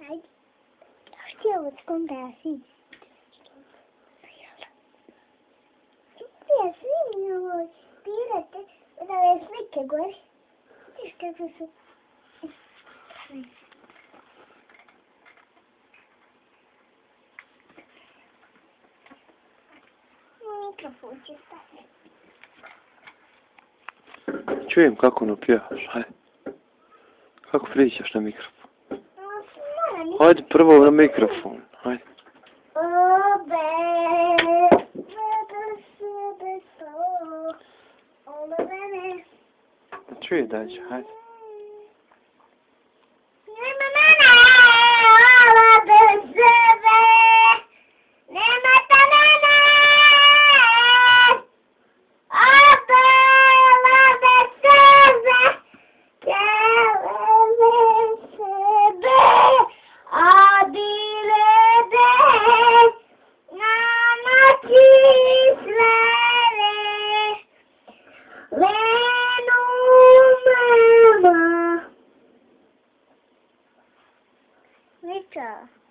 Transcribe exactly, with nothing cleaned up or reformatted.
Ajde. Htjela s kom da ja si. Ja svi ovo spirate da ove slike gore. Viš kako su... Mikrofon će staviti. Čujem kako ono pjevaš, hajde. Kako pričaš na mikrofon? Hajde prvo na mikrofon, hajde. Obe, bebe, sebe, so, ole mene. Čuje dađe, hajde. Nema mene, ole bez sebe, nema ta mene. Obe, ole bez sebe, kele bez sebe, a dilede. Victor.